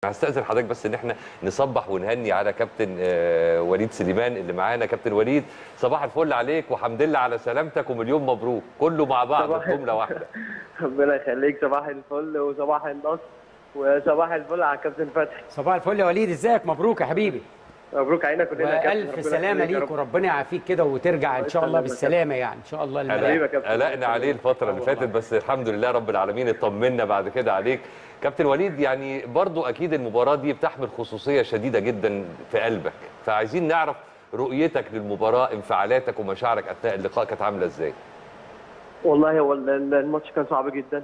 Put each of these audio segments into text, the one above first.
هستأذن حضرتك بس ان احنا نصبح ونهني على كابتن وليد سليمان اللي معانا. كابتن وليد صباح الفل عليك وحمد لله على سلامتك ومليون مبروك، كله مع بعض في جمله واحده. ربنا يخليك، صباح الفل وصباح النصر وصباح الفل على كابتن فتحي. صباح الفل يا وليد، ازيك؟ مبروك يا حبيبي. مبروك علينا كلنا يا كابتن. والف سلامه ليك وربنا يعافيك كده وترجع ان شاء الله بالسلامه، يعني ان شاء الله. قلقنا عليه الفتره اللي فاتت بس الحمد لله رب العالمين اطمنا بعد كده عليك. كابتن وليد، يعني برضو اكيد المباراه دي بتحمل خصوصيه شديده جدا في قلبك، فعايزين نعرف رؤيتك للمباراه، انفعالاتك ومشاعرك اثناء اللقاء كانت عامله ازاي؟ والله هو الماتش كان صعب جدا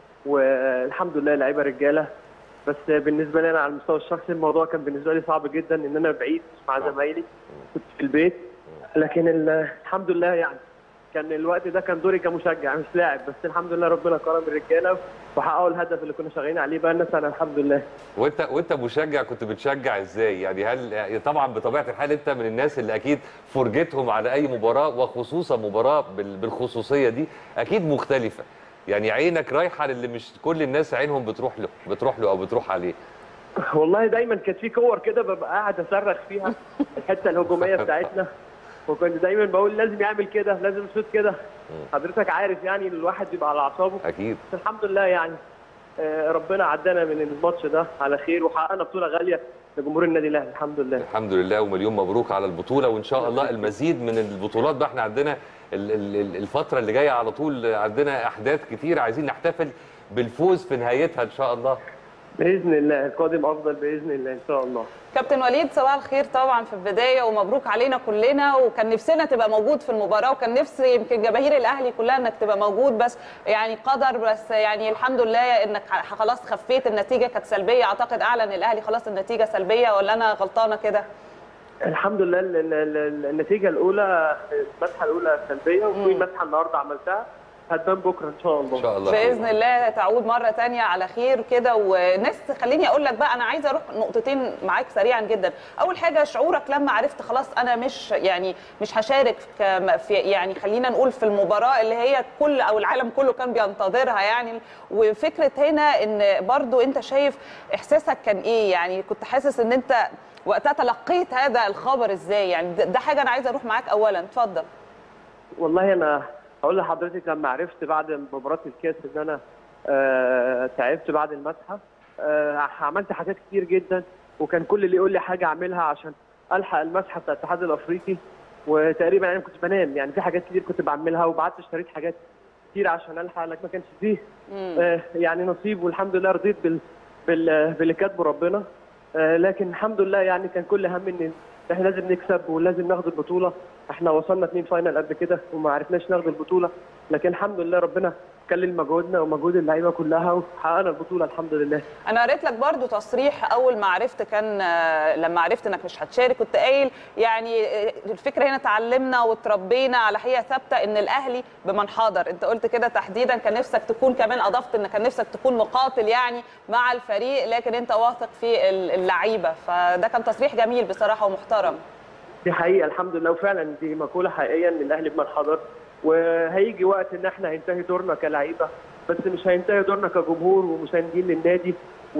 والحمد لله لعيبه رجاله، بس بالنسبه لي انا على المستوى الشخصي الموضوع كان بالنسبه لي صعب جدا ان انا بعيد مع زمايلي، كنت في البيت، لكن الحمد لله يعني كان الوقت ده كان دوري كمشجع مش لاعب، بس الحمد لله ربنا كرم الرجاله وحققوا الهدف اللي كنا شغالين عليه بقى لنا سنه الحمد لله. وانت مشجع كنت بتشجع ازاي؟ يعني هل طبعا بطبيعه الحال انت من الناس اللي اكيد فرجتهم على اي مباراه وخصوصا مباراه بالخصوصيه دي اكيد مختلفه، يعني عينك رايحه للي مش كل الناس عينهم بتروح له او بتروح عليه. والله دايما كانت في كور كده ببقى قاعد اصرخ فيها الحته الهجوميه بتاعتنا، وكنت دايما بقول لازم يعمل كده، لازم يشوط كده. حضرتك عارف يعني الواحد بيبقى على اعصابه اكيد، بس الحمد لله يعني ربنا عدانا من الماتش ده على خير وحققنا بطوله غاليه لجمهور النادي الاهلي الحمد لله. الحمد لله ومليون مبروك على البطوله، وان شاء الله المزيد من البطولات بقى. احنا عندنا الفتره اللي جايه على طول عندنا احداث كتير، عايزين نحتفل بالفوز في نهايتها ان شاء الله باذن الله. القادم افضل باذن الله ان شاء الله. كابتن وليد صباح الخير طبعا في البدايه ومبروك علينا كلنا، وكان نفسنا تبقى موجود في المباراه، وكان نفسي يمكن جماهير الاهلي كلها انك تبقى موجود، بس يعني قدر، بس يعني الحمد لله انك خلاص خفيت. النتيجه كانت سلبيه، اعتقد اعلن الاهلي خلاص النتيجه سلبيه، ولا انا غلطانه كده؟ الحمد لله النتيجه الاولى المسحه الاولى سلبيه، وفي مسحه النهارده عملتها هتبان بكره ان شاء الله. ان شاء الله باذن الله تعود مره ثانيه على خير كده. وناس خليني اقول لك بقى، انا عايزه اروح نقطتين معاك سريعا جدا. اول حاجه شعورك لما عرفت خلاص انا مش هشارك في يعني خلينا نقول في المباراه اللي هي كل او العالم كله كان بينتظرها يعني، وفكره هنا ان برضو انت شايف احساسك كان ايه؟ يعني كنت حاسس ان انت وقتها تلقيت هذا الخبر ازاي؟ يعني ده حاجه انا عايزه اروح معاك اولا، اتفضل. والله انا هقول لحضرتك لما عرفت بعد مباراه الكاس ان انا تعبت بعد المسحه، عملت حاجات كتير جدا، وكان كل اللي يقول لي حاجه اعملها عشان الحق المسحه بتاع الاتحاد الافريقي، وتقريبا انا كنت بنام يعني في حاجات كتير كنت بعملها، وبعت اشتريت حاجات كتير عشان الحق، لكن ما كانش فيه يعني نصيب، والحمد لله رضيت باللي كاتبه ربنا. لكن الحمد لله يعني كان كل هم ان احنا لازم نكسب ولازم ناخد البطوله. احنا وصلنا 2 فاينل قبل كده وما عرفناش ناخد البطوله، لكن الحمد لله ربنا كلل مجهودنا ومجهود اللعيبه كلها وحققنا البطوله الحمد لله. انا قريت لك برضو تصريح اول ما عرفت، كان لما عرفت انك مش هتشارك كنت قايل يعني الفكره هنا اتعلمنا وتربينا على حقيقه ثابته ان الاهلي بمن حاضر. انت قلت كده تحديدا، كان نفسك تكون كمان اضفت ان كان نفسك تكون مقاتل يعني مع الفريق، لكن انت واثق في اللعيبه، فده كان تصريح جميل بصراحه ومحترم. دي حقيقه الحمد لله، وفعلا دي مقوله حقيقيه ان الاهلي بمن حضر، وهيجي وقت ان احنا هينتهي دورنا كلاعيبه، بس مش هينتهي دورنا كجمهور ومساندين للنادي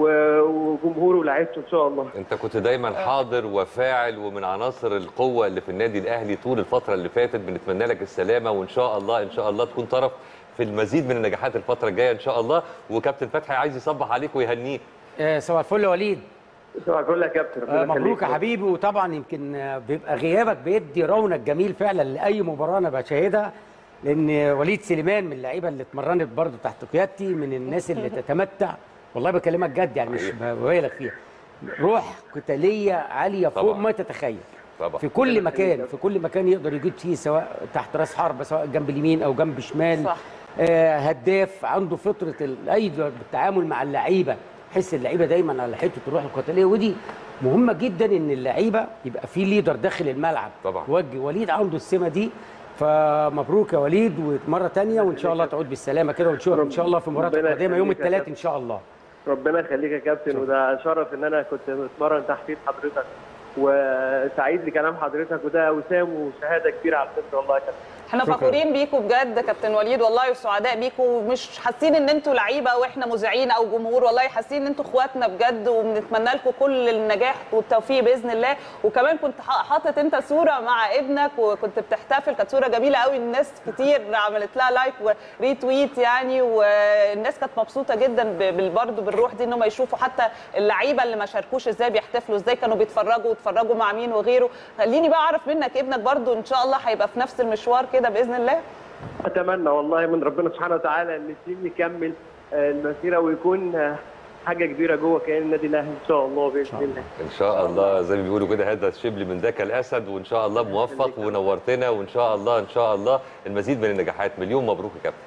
وجمهور ولاعيبته ان شاء الله. انت كنت دايما حاضر وفاعل ومن عناصر القوه اللي في النادي الاهلي طول الفتره اللي فاتت، بنتمنى لك السلامه وان شاء الله ان شاء الله تكون طرف في المزيد من النجاحات الفتره الجايه ان شاء الله. وكابتن فتحي عايز يصبح عليك ويهنيك. صباح الفل يا وليد. صباح الفل يا كابتن. مبروك يا حبيبي. وطبعا يمكن بيبقى غيابك بيدي رونق جميل فعلا لاي مباراه انا بشاهدها، لان وليد سليمان من اللعيبه اللي اتمرنت برضه تحت قيادتي، من الناس اللي تتمتع، والله بكلمك جد يعني مش ببالغ فيها، روح قتاليه عاليه فوق ما تتخيل طبعا. في كل مكان، في كل مكان يقدر يجيب فيه، سواء تحت راس حربه سواء جنب اليمين او جنب شمال. صح. هداف، عنده فطره بالتعامل مع اللعيبه، حس اللعيبه دايما على حته الروح القتاليه، ودي مهمه جدا ان اللعيبه يبقى في ليدر داخل الملعب طبعا. توجه. وليد عنده السمه دي، فمبروك يا وليد ومره ثانيه، وان شاء الله تعود بالسلامه كده، ونشوفك ان شاء الله في المباراه القادمه يوم الثلاث ان شاء الله. ربنا يخليك يا كابتن، وده شرف ان انا كنت بتمرن تحت حضرتك، وسعيد لكلام حضرتك، وده وسام وشهاده كبيره على فكره والله يا كابتن. احنا فخورين بيكم بجد كابتن وليد والله، وسعداء بيكم، ومش حاسين ان انتوا لعيبه واحنا مذيعين او جمهور، والله حاسين ان انتوا اخواتنا بجد، وبنتمنى لكم كل النجاح والتوفيق باذن الله. وكمان كنت حاطط انت صوره مع ابنك وكنت بتحتفل، كانت صوره جميله قوي، الناس كتير عملت لها لايك وريتويت يعني، والناس كانت مبسوطه جدا برضه بالروح دي، ان هم يشوفوا حتى اللعيبه اللي ما شاركوش ازاي بيحتفلوا، ازاي كانوا بيتفرجوا مع مين وغيره. خليني بقى اعرف منك ابنك برضه ان شاء الله هيبقى في نفس المشوار كده باذن الله. اتمنى والله من ربنا سبحانه وتعالى ان التيم يكمل المسيره ويكون حاجه كبيره جوه كيان النادي الاهلي ان شاء الله باذن الله. ان شاء الله زي ما بيقولوا كده، هذا الشبل من ذاك الاسد، وان شاء الله موفق ونورتنا، وان شاء الله المزيد من النجاحات. مليون مبروك يا كابتن.